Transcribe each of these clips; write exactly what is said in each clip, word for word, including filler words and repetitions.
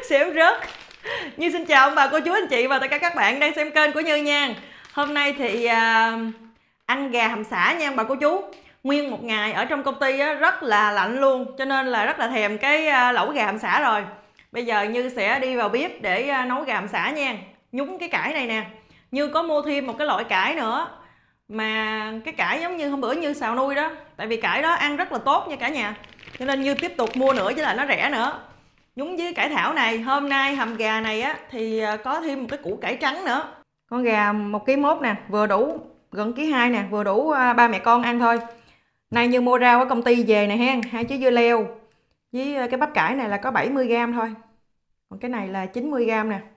Xéo rớt. Như xin chào ông bà, cô chú, anh chị và tất cả các bạn đang xem kênh của Như nha. Hôm nay thì à, ăn gà hầm xả nha ông bà cô chú. Nguyên một ngày ở trong công ty á, rất là lạnh luôn, cho nên là rất là thèm cái à, lẩu gà hầm xả rồi. Bây giờ Như sẽ đi vào bếp để à, nấu gà hầm xả nha. Nhúng cái cải này nè. Như có mua thêm một cái loại cải nữa, mà cái cải giống như hôm bữa Như xào nuôi đó. Tại vì cải đó ăn rất là tốt nha cả nhà, cho nên Như tiếp tục mua nữa, với lại nó rẻ nữa. Nhúng với cải thảo này. Hôm nay hầm gà này á thì có thêm một cái củ cải trắng nữa. Con gà một ký mốt nè, vừa đủ gần ký hai nè, vừa đủ ba mẹ con ăn thôi. Nay Như mua rau ở công ty về nè hen, hai trái dưa leo với cái bắp cải này là có bảy mươi gam thôi, còn cái này là chín mươi gam nè.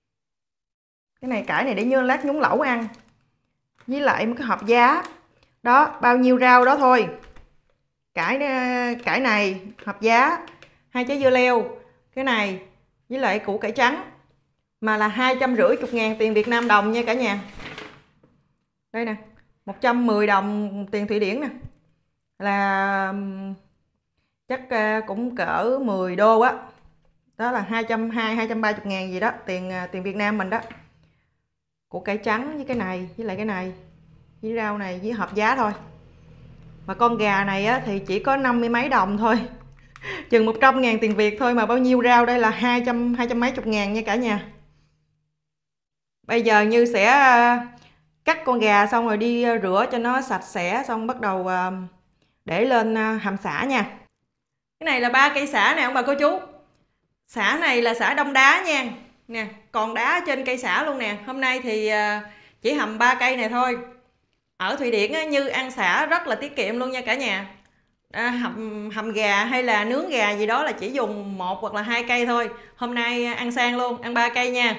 Cái này cải này để Như lát nhúng lẩu ăn, với lại một cái hộp giá đó, bao nhiêu rau đó thôi. Cải cải này hộp giá, hai trái dưa leo, cái này với lại củ cải trắng, mà là hai trăm rưỡi chục ngàn tiền Việt Nam đồng nha cả nhà. Đây nè, một trăm mười đồng tiền Thụy Điển nè, là chắc cũng cỡ mười đô á. Đó là hai trăm hai mươi, hai trăm ba mươi ngàn gì đó, tiền tiền Việt Nam mình đó. Củ cải trắng với cái này, với lại cái này, với rau này, với hộp giá thôi. Mà con gà này á, thì chỉ có năm mươi mấy đồng thôi, chừng một trăm ngàn tiền Việt thôi, mà bao nhiêu rau đây là hai trăm, hai trăm mấy chục ngàn nha cả nhà. Bây giờ Như sẽ cắt con gà xong rồi đi rửa cho nó sạch sẽ, xong bắt đầu để lên hầm xả nha. Cái này là ba cây xả nè ông bà cô chú. Xả này là xả đông đá nha. Nè, còn đá trên cây xả luôn nè. Hôm nay thì chỉ hầm ba cây này thôi. Ở Thụy Điển á, Như ăn xả rất là tiết kiệm luôn nha cả nhà. À, hầm, hầm gà hay là nướng gà gì đó là chỉ dùng một hoặc là hai cây thôi. Hôm nay ăn sang luôn, ăn ba cây nha.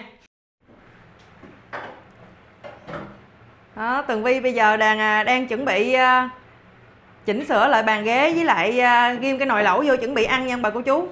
Đó, Tường Vi bây giờ đang đang chuẩn bị uh, chỉnh sửa lại bàn ghế, với lại uh, ghim cái nồi lẩu vô chuẩn bị ăn nha bà cô chú.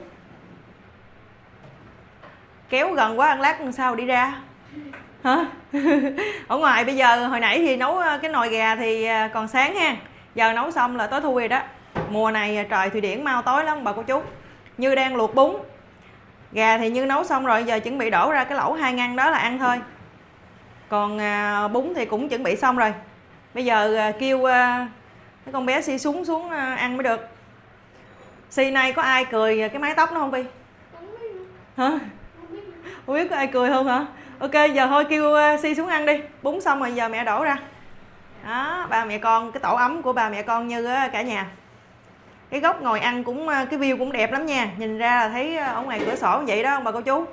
Kéo gần quá ăn lát làm sao đi ra hả? Ở ngoài bây giờ hồi nãy thì nấu cái nồi gà thì còn sáng ha, giờ nấu xong là tối thui rồi đó. Mùa này trời Thụy Điển mau tối lắm bà cô chú. Như đang luộc bún gà thì Như nấu xong rồi, giờ chuẩn bị đổ ra cái lẩu hai ngăn đó là ăn thôi. Còn à, bún thì cũng chuẩn bị xong rồi. Bây giờ à, kêu à, cái con bé Si xuống xuống à, ăn mới được. Si nay có ai cười cái mái tóc nó không Vi? Hả? Không biết có ai cười không hả? Ok, giờ thôi kêu Si xuống ăn đi. Bún xong rồi giờ mẹ đổ ra. Đó, ba mẹ con, cái tổ ấm của ba mẹ con Như á cả nhà. Cái góc ngồi ăn cũng, cái view cũng đẹp lắm nha. Nhìn ra là thấy ở ngoài cửa sổ vậy đó bà cô chú.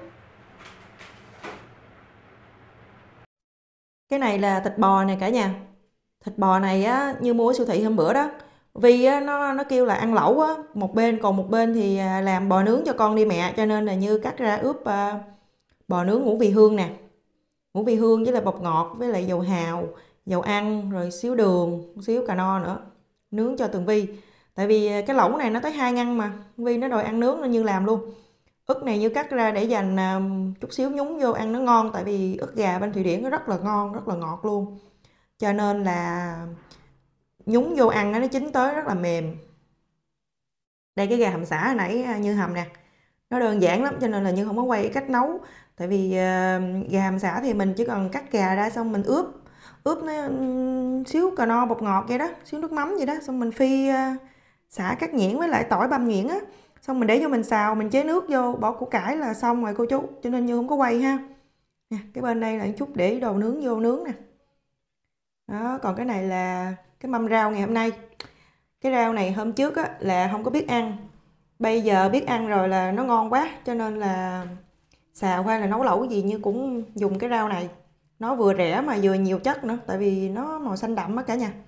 Cái này là thịt bò nè cả nhà. Thịt bò này á, Như mua ở siêu thị hôm bữa đó. Vì á, nó nó kêu là ăn lẩu á, một bên còn một bên thì làm bò nướng cho con đi mẹ, cho nên là Như cắt ra ướp uh, bò nướng ngũ vị hương nè. Ngũ vị hương với lại bột ngọt, với lại dầu hào, dầu ăn, rồi xíu đường, xíu cà no nữa. Nướng cho Tường Vi. Tại vì cái lẩu này nó tới hai ngăn mà, Vi nó đòi ăn nướng nên Như làm luôn. Ức này Như cắt ra để dành chút xíu nhúng vô ăn nó ngon. Tại vì ức gà bên Thụy Điển nó rất là ngon, rất là ngọt luôn, cho nên là nhúng vô ăn nó chín tới rất là mềm. Đây cái gà hầm xả hồi nãy Như hầm nè, nó đơn giản lắm cho nên là Như không có quay cách nấu. Tại vì uh, gà hầm xả thì mình chỉ cần cắt gà ra, xong mình ướp ướp nó um, xíu cà no bột ngọt vậy đó, xíu nước mắm vậy đó, xong mình phi uh, xả cắt nhuyễn với lại tỏi băm nhuyễn á, xong mình để vô mình xào, mình chế nước vô, bỏ củ cải là xong rồi cô chú, cho nên Như không có quay ha. Nè, cái bên đây là chút để đồ nướng vô nướng nè. Đó, còn cái này là cái mâm rau ngày hôm nay. Cái rau này hôm trước á, là không có biết ăn, bây giờ biết ăn rồi là nó ngon quá, cho nên là xào hay là nấu lẩu gì Như cũng dùng cái rau này. Nó vừa rẻ mà vừa nhiều chất nữa, tại vì nó màu xanh đậm á cả nhà.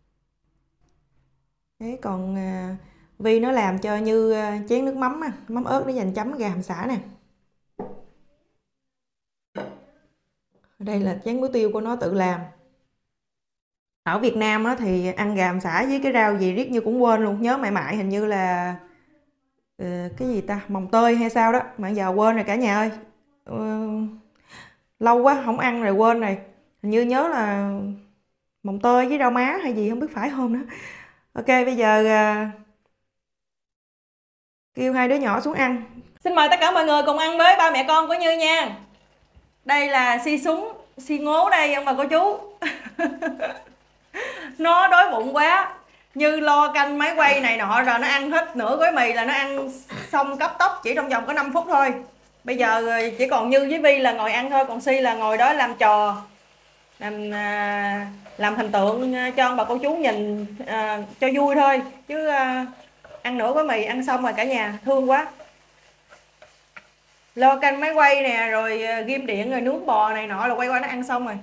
Thế còn à, Vi nó làm cho Như à, chén nước mắm á, mắm ớt để dành chấm gà hầm xả nè. Đây là chén muối tiêu của nó tự làm. Ở Việt Nam á, thì ăn gà hầm xả với cái rau gì riết Như cũng quên luôn. Nhớ mãi mãi hình như là uh, cái gì ta, mồng tơi hay sao đó, mà giờ quên rồi cả nhà ơi. Uh, lâu quá không ăn rồi quên rồi. Hình như nhớ là mồng tơi với rau má hay gì không biết phải không nữa. Ok, bây giờ uh, kêu hai đứa nhỏ xuống ăn, Xin mời tất cả mọi người cùng ăn với ba mẹ con của Như nha. Đây là si súng, si ngố đây ông bà cô chú. Nó đói bụng quá. Như lo canh máy quay này nọ rồi nó ăn hết nửa gói mì là nó ăn xong cấp tốc chỉ trong vòng có năm phút thôi. Bây giờ chỉ còn Như với Vi là ngồi ăn thôi, còn Si là ngồi đó làm trò, làm làm hình tượng cho ông bà cô chú nhìn à, cho vui thôi, chứ à, ăn nửa gói mì ăn xong rồi cả nhà thương quá. Lo canh máy quay nè, rồi ghim điện, rồi nướng bò này nọ là quay qua nó ăn xong rồi.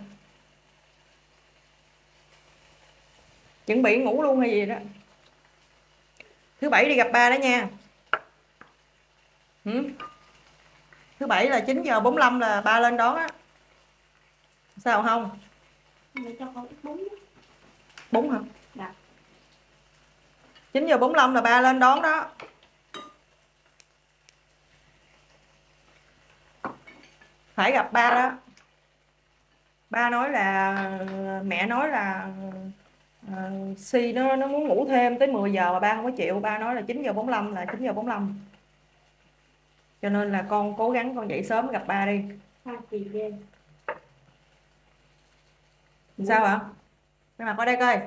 Chuẩn bị ngủ luôn hay gì đó. Thứ bảy đi gặp ba đó nha. Ừ. Thứ bảy là chín giờ bốn mươi lăm là ba lên đón á. Sao không? Cho con ít bún. Bún hả? Dạ. chín giờ bốn mươi lăm là ba lên đón đó. Phải gặp ba đó. Ba nói là mẹ nói là uh, Si nó nó muốn ngủ thêm tới mười giờ mà ba không có chịu. Ba nói là chín giờ bốn mươi lăm là chín giờ bốn mươi lăm. Cho nên là con cố gắng con dậy sớm gặp ba đi. À, chị ghê. Sao hả? Cái mặt qua đây coi.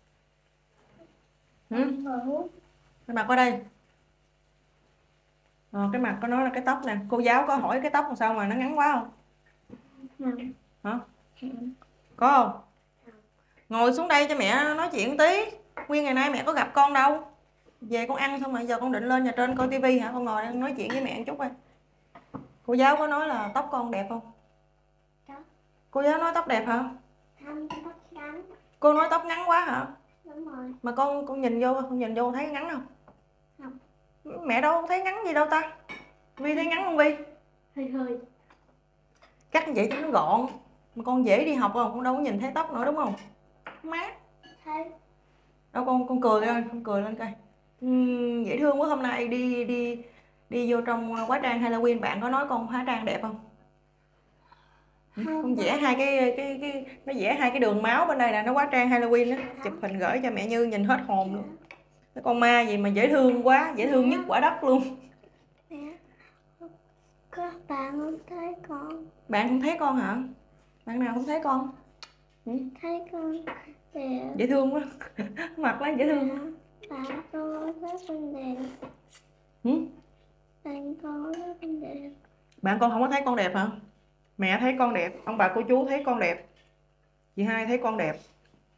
Ừ? Cái mặt qua đây. Ờ, cái mặt có nói là cái tóc nè. Cô giáo có hỏi cái tóc làm sao mà nó ngắn quá không? Ừ. Hả? Ừ. Có không? Ừ. Ngồi xuống đây cho mẹ nói chuyện tí. Nguyên ngày nay mẹ có gặp con đâu. Về con ăn xong rồi giờ con định lên nhà trên coi tivi hả? Con ngồi đây nói chuyện với mẹ một chút coi. Cô giáo có nói là tóc con đẹp không? Đó. Cô giáo nói tóc đẹp hả? Không, tóc ngắn. Cô nói tóc ngắn quá hả? Đúng rồi. Mà con con nhìn vô, con nhìn vô thấy ngắn không? Không. Mẹ đâu thấy ngắn gì đâu ta. Vi thấy ngắn không Vi? Hơi hơi. Cắt vậy cho nó gọn. Mà con dễ đi học không? Con đâu có nhìn thấy tóc nữa đúng không? Má. Thấy. Đâu con con cười lên, con cười lên coi. Uhm, dễ thương quá. Hôm nay đi đi đi vô trong hóa trang Halloween bạn có nói con hóa trang đẹp không? Không. Con vẽ hai cái cái cái nó vẽ hai cái đường máu bên đây là nó hóa trang Halloween đó. Chụp hình gửi cho mẹ Như nhìn hết hồn luôn. Cái con ma gì mà dễ thương quá, dễ thương nhất quả đất luôn. Mẹ, các bạn không thấy con. Bạn không thấy con hả? Bạn nào không thấy con? Ừ? Thấy con đẹp. Dễ thương quá. Mặt nó dễ thương. Bạn con thấy con đẹp. Ừ? Bạn con thấy con đẹp. Bạn con không có thấy con đẹp hả? Mẹ thấy con đẹp, ông bà cô chú thấy con đẹp, chị Hai thấy con đẹp.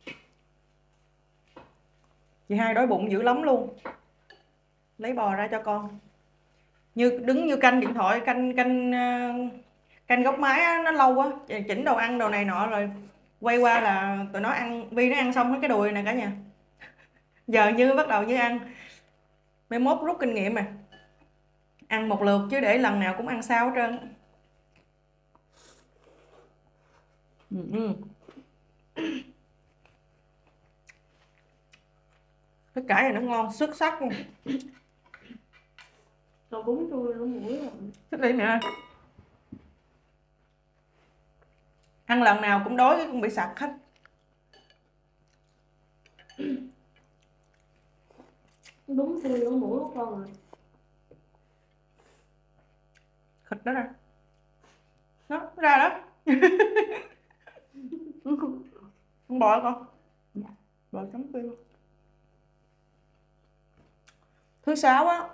Chị Hai đói bụng dữ lắm luôn. Lấy bò ra cho con. Như đứng như canh điện thoại, canh canh canh góc máy á, nó lâu quá, chỉnh đồ ăn đồ này nọ rồi quay qua là tụi nó ăn. Vi nó ăn xong hết cái đùi này cả nhà. Giờ Như bắt đầu Như ăn. Mai mốt rút kinh nghiệm mà. Ăn một lượt chứ để lần nào cũng ăn sao hết trơn. Ừ, ừ. Tất cả này nó ngon xuất sắc luôn. Rồi bún tôi nó mũi rồi. Thích đi mẹ. Ăn lần nào cũng đói cũng bị sặc hết. Bún tôi nó mũi của con rồi. Thịt đó ra. Nó ra đó. Con bò hả con? Dạ. Bò chấm tiêu. Thứ sáu á.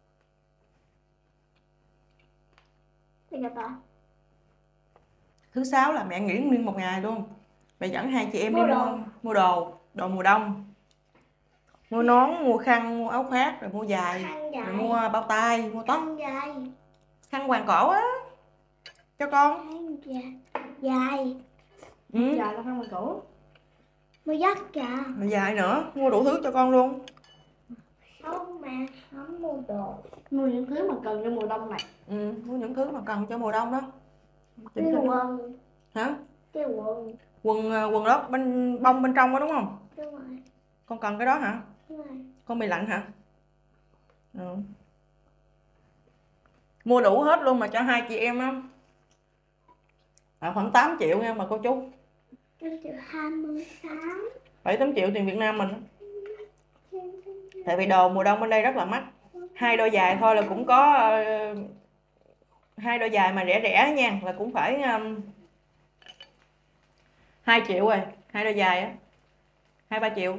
Thì gặp bà. Thứ sáu là mẹ nghỉ nguyên một ngày luôn. Mẹ dẫn hai chị em Mua đi đồ. mua, mua đồ, đồ mùa đông. Mua nón, mua khăn, mua áo khoác, rồi mua giày, rồi mua bao tay, mua tóc. Khăn dài. Khăn hoàng cổ á. Cho con. Khăn dài. Dài. Ừ. Dài là khăn hoàng cổ. Mua dắt kìa. Mà dài nữa, mua đủ thứ cho con luôn. Không mà, không mua đồ. Mua những thứ mà cần cho mùa đông này. Ừ, mua những thứ mà cần cho mùa đông đó. Cái quần. Hả? Cái quần. Quần quần đó bên bông bên trong đó đúng không? Đúng rồi. Con cần cái đó hả? Đúng rồi. Con bị lạnh hả? Ừ. Mua đủ hết luôn mà cho hai chị em á. À, khoảng tám triệu nha mà cô chú. tám triệu hai mươi tám. bảy tám triệu tiền Việt Nam mình. Tại vì đồ mùa đông bên đây rất là mắc. hai đôi giày thôi là cũng có uh, hai đôi giày mà rẻ rẻ nha, là cũng phải um, hai triệu rồi, hai đôi giày á, hai ba triệu.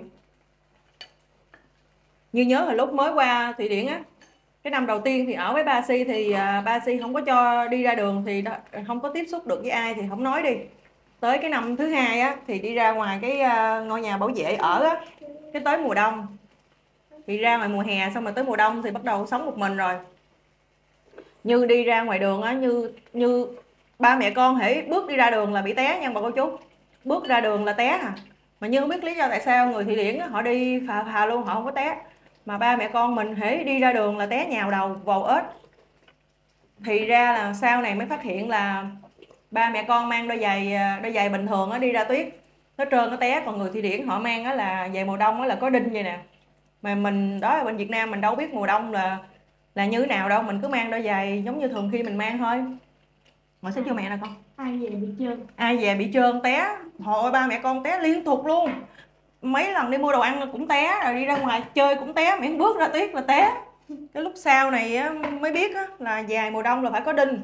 Như nhớ hồi lúc mới qua Thụy Điển á, cái năm đầu tiên thì ở với ba Si thì uh, ba Si không có cho đi ra đường, thì đó, không có tiếp xúc được với ai thì không nói đi. Tới cái năm thứ hai á thì đi ra ngoài cái uh, ngôi nhà bảo vệ ở á, cái tới mùa đông thì ra ngoài mùa hè, xong rồi tới mùa đông thì bắt đầu sống một mình rồi. Như đi ra ngoài đường á, như như ba mẹ con hễ bước đi ra đường là bị té nha bà cô chú, bước ra đường là té à. Mà Như không biết lý do tại sao người Thụy Điển á, họ đi phà phà luôn, họ không có té, mà ba mẹ con mình hễ đi ra đường là té nhào đầu vào ếch. Thì ra là sau này mới phát hiện là ba mẹ con mang đôi giày đôi giày bình thường á, đi ra tuyết nó trơn nó té, còn người Thụy Điển họ mang á là giày mùa đông á là có đinh vậy nè. Mà mình đó ở bên Việt Nam mình đâu biết mùa đông là là như thế nào đâu, mình cứ mang đôi giày giống như thường khi mình mang thôi. Ngồi xích vô mẹ nè con. Ai về bị trơn, ai về bị trơn té, hồi ba mẹ con té liên tục luôn. Mấy lần đi mua đồ ăn cũng té, rồi đi ra ngoài chơi cũng té, miễn bước ra tuyết là té. Cái lúc sau này á, mới biết á, là giày mùa đông là phải có đinh.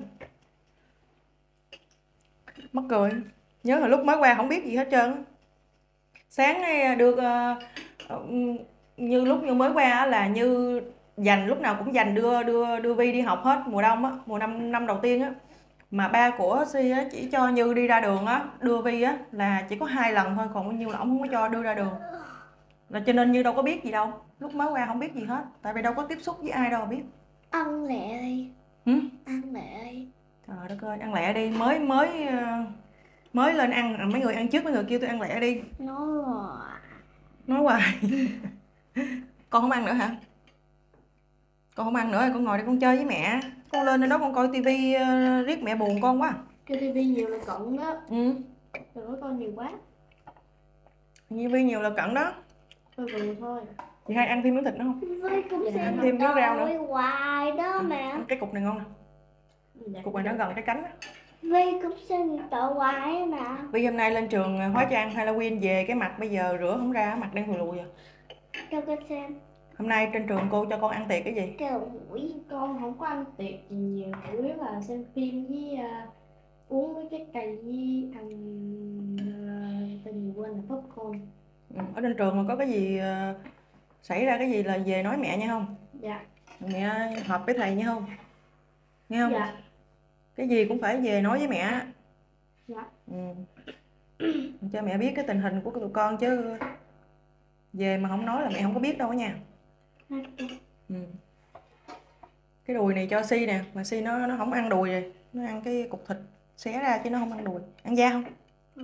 Mắc cười, nhớ hồi lúc mới qua không biết gì hết trơn. Sáng nay được uh, như lúc như mới qua là Như dành lúc nào cũng dành đưa đưa đưa Vi đi học hết mùa đông á, mùa năm năm đầu tiên á. Mà ba của Si á chỉ cho Như đi ra đường á, đưa Vi á là chỉ có hai lần thôi, còn bao nhiêu là ông không có cho đưa ra đường. Là cho nên Như đâu có biết gì đâu, lúc mới qua không biết gì hết, tại vì đâu có tiếp xúc với ai đâu mà biết. ăn lẹ đi. Hử? Ăn lẹ đi. Trời đất ơi, ăn lẹ đi, mới mới mới lên ăn, mấy người ăn trước mấy người kêu tôi ăn lẹ đi. Nói hoài. Nói hoài. Con không ăn nữa hả? Con không ăn nữa rồi con ngồi đây con chơi với mẹ. Con lên trên đó con coi tivi uh, riết mẹ buồn con quá. Cái tivi nhiều là cận đó. Ừ. Đừng có coi nhiều quá. Tivi nhiều là cận đó. Thôi vừa thôi. Chị hay ăn thêm miếng thịt nữa không? Với cũng Dạ, xem ăn thêm miếng rau nữa. hoài đó Ừ, mà. cái cục này ngon nè. Dạ, Cục này nó gần cái cánh đó. Vi cũng xem tội hoài mà. Vi hôm nay lên trường hóa trang Halloween về cái mặt bây giờ rửa không ra, mặt đang thùi lùi rồi. Cho con xem. Hôm nay trên trường cô cho con ăn tiệc cái gì? Kêu buổi con không có ăn tiệc gì nhiều, chủ yếu là xem phim với uh, uống với cái cày với ăn uh, tên gì quên là popcorn. Ừ, ở trên trường mà có cái gì uh, xảy ra cái gì là về nói mẹ nha không? Dạ. Mẹ họp với thầy nha không? Nghe không? Dạ. Cái gì cũng phải về nói với mẹ. Dạ. Ừ. Cho mẹ biết cái tình hình của tụi con chứ về mà không nói là mẹ không có biết đâu nha. Ừ. Cái đùi này cho Si nè, mà Si nó nó không ăn đùi rồi, nó ăn cái cục thịt xé ra chứ nó không ăn đùi. Ăn da không? Ừ.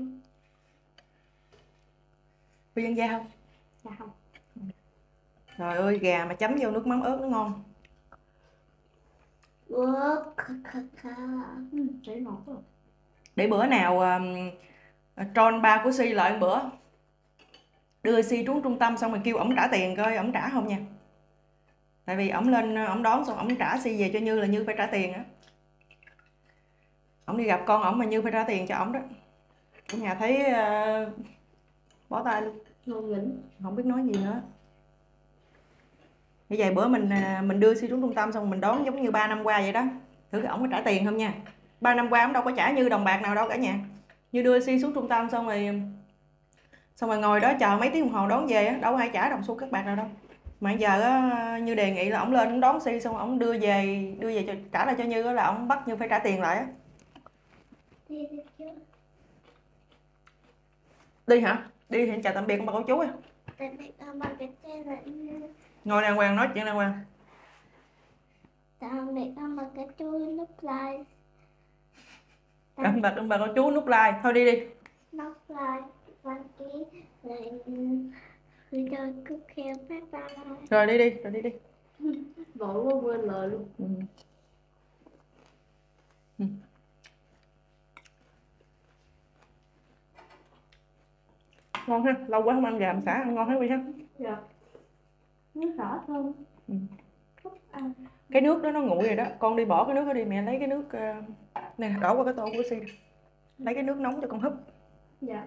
Vi ăn da không? Dạ không. Trời ơi, gà mà chấm vô nước mắm ớt nó ngon. Ủa, khá khá khá. Ừ, chảy ngọt rồi. Để bữa nào um, Tron ba của Si lại bữa đưa Si xuống trung tâm xong rồi kêu ổng trả tiền coi ổng trả không nha. Tại vì ổng lên ổng đón xong ổng trả Si về cho Như là Như phải trả tiền á. Ổng đi gặp con ổng mà Như phải trả tiền cho ổng đó. Ở nhà thấy uh, bó tay luôn, Ngon lĩnh. không biết nói gì nữa. Như vậy bữa mình mình đưa Si xuống trung tâm xong mình đón giống như ba năm qua vậy đó. Thử ổng có trả tiền không nha. Ba năm qua ổng đâu có trả Như đồng bạc nào đâu cả nhà. Như đưa Si xuống trung tâm xong rồi xong rồi ngồi đó chờ mấy tiếng đồng hồ đón về á, đâu có ai trả đồng xu các bạc nào đâu. Mà giờ á, Như đề nghị là ổng lên ổng đón Si xong ổng đưa về đưa về cho, trả lại cho Như là ổng bắt Như phải trả tiền lại á. Đi đi chứ. Đi hả? Đi thì chào tạm biệt ông bà cô chú. Tạm biệt ông bà cái tên là Ngồi đàng hoàng nói chuyện đàng hoàng. tạm biệt ông bà cái chú nút like. Ông bà ông bà cô chú nút like. Thôi đi đi. Nút like, đăng ký, lại video tiếp theo. Bye bye. Rồi đi đi, rồi đi đi. Vội quá quên lời luôn. Ừ. Ừ. Ngon ha, lâu quá không ăn gà hầm xả, ăn ngon hết Huy ha. Dạ. Nước đỏ thơm. Ừ. Thích ăn. Cái nước đó nó nguội rồi đó, con đi bỏ cái nước đó đi, mẹ lấy cái nước uh... nè, đổ qua cái tô của Si. Lấy cái nước nóng cho con húp. Dạ.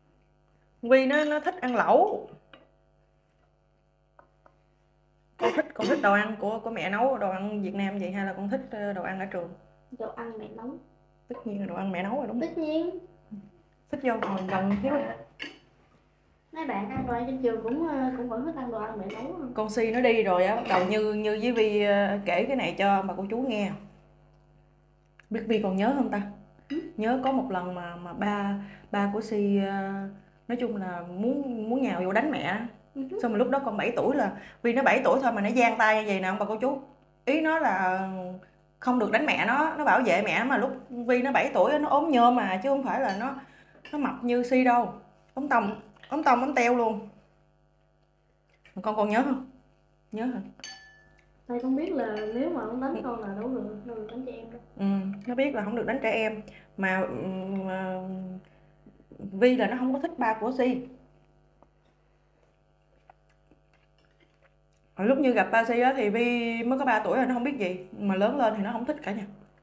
Huy nó nó thích ăn lẩu. Con thích Con thích đồ ăn của của mẹ nấu đồ ăn Việt Nam vậy hay là con thích đồ ăn ở trường? Đồ ăn mẹ nấu. Tất nhiên là đồ ăn mẹ nấu rồi đúng không? Tất nhiên. Thích vô ngồi gần thiếu. Mấy bạn ăn đồ ăn trên trường cũng cũng vẫn thích ăn đồ ăn mẹ nấu không? Con Si nó đi rồi á, bắt đầu như như với Vi kể cái này cho bà cô chú nghe. Biết Vi còn nhớ không ta? Ừ? Nhớ có một lần mà mà ba ba của Si nói chung là muốn muốn nhào vô đánh mẹ. Ừ. Xong rồi lúc đó con bảy tuổi, là Vi nó bảy tuổi thôi mà nó giang tay như vậy nè ông bà cô chú. Ý nó là không được đánh mẹ nó, nó bảo vệ mẹ nó, mà lúc Vi nó bảy tuổi nó ốm nhôm mà chứ không phải là nó nó mập như Si đâu. Ống tông, ống tông ống teo luôn. Con còn nhớ không? Nhớ hả? Thầy con biết là nếu mà không đánh con là đâu được, đâu được đánh trẻ em đâu. Ừ, nó biết là không được đánh trẻ em mà, mà Vi là nó không có thích ba của Si. Hồi lúc như gặp ba Si á thì Vi mới có ba tuổi rồi, nó không biết gì, mà lớn lên thì nó không thích cả nhà.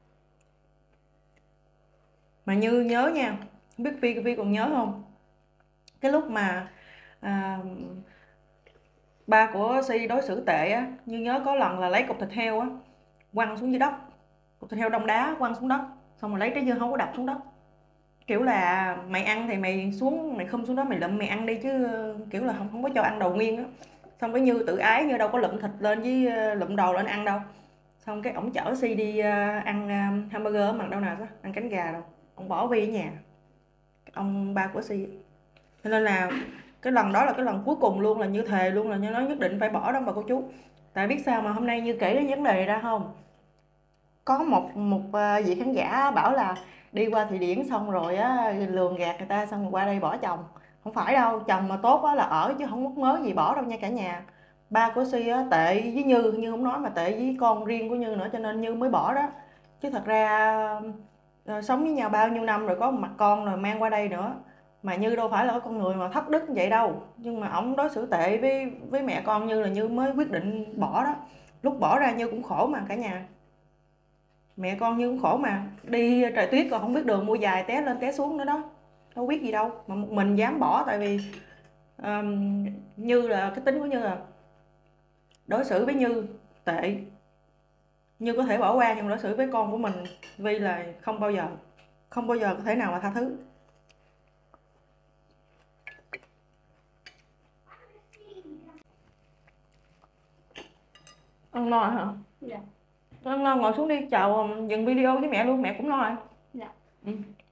Mà Như nhớ nha, không biết Vi Vi còn nhớ không? Cái lúc mà à, ba của Si đối xử tệ á, Như nhớ có lần là lấy cục thịt heo á quăng xuống dưới đất, cục thịt heo đông đá quăng xuống đất, xong rồi lấy trái dưa hấu đập xuống đất, kiểu là mày ăn thì mày xuống, mày không xuống đó mày lụm mày ăn đi chứ, kiểu là không không có cho ăn đồ nguyên á. Xong cái Như tự ái, Như đâu có lụm thịt lên với lụm đồ lên ăn đâu. Xong cái ổng chở Si đi ăn hamburger ở McDonald's á, ăn cánh gà đâu, ông bỏ Vi ở nhà, ông ba của Si. Cho nên là cái lần đó là cái lần cuối cùng luôn, là Như thề luôn là Như nói nhất định phải bỏ đó bà cô chú. Tại biết sao mà hôm nay Như kể cái vấn đề ra không? Có một một vị khán giả bảo là đi qua Thụy Điển xong rồi á lường gạt người ta xong rồi qua đây bỏ chồng. Không phải đâu, chồng mà tốt á là ở chứ không mất mớ gì bỏ đâu nha cả nhà. Ba của Si á tệ với Như, Như không nói mà tệ với con riêng của Như nữa, cho nên Như mới bỏ đó. Chứ thật ra à, sống với nhau bao nhiêu năm rồi, có một mặt con rồi mang qua đây nữa. Mà Như đâu phải là con người mà thất đức như vậy đâu. Nhưng mà ổng đối xử tệ với với mẹ con Như là Như mới quyết định bỏ đó. Lúc bỏ ra Như cũng khổ mà cả nhà. Mẹ con Như cũng khổ mà, đi trời tuyết còn không biết đường mua giày té lên té xuống nữa đó, đâu biết gì đâu mà một mình dám bỏ. Tại vì um, Như là cái tính của Như là đối xử với Như tệ, Như có thể bỏ qua nhưng đối xử với con của mình Vi là không bao giờ, không bao giờ có thể nào mà tha thứ. Ăn no hả? Dạ. Ăn no ngồi xuống đi, chào dừng video với mẹ luôn, mẹ cũng no rồi. Dạ. Ừ.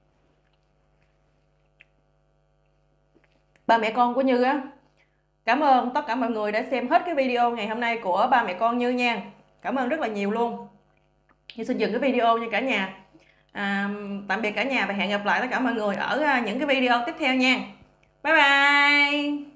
Ba mẹ con của Như á, cảm ơn tất cả mọi người đã xem hết cái video ngày hôm nay của ba mẹ con Như nha. Cảm ơn rất là nhiều luôn. Như xin dừng cái video nha cả nhà. À, tạm biệt cả nhà và hẹn gặp lại tất cả mọi người ở những cái video tiếp theo nha. Bye bye.